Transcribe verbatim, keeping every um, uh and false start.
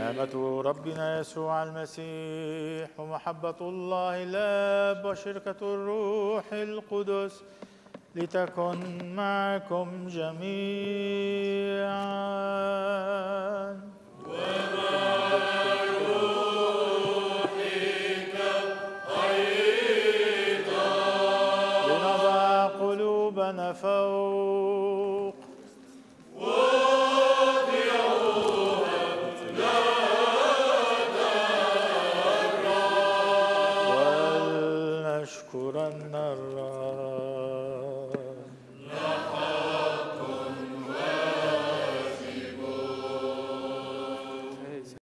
نعمة ربنا يسوع المسيح ومحبة الله الآب وشركة الروح القدس لتكن معكم جميعا. ومع روحك أيضا. لنضع قلوبنا فوق ولنشكرن الرب.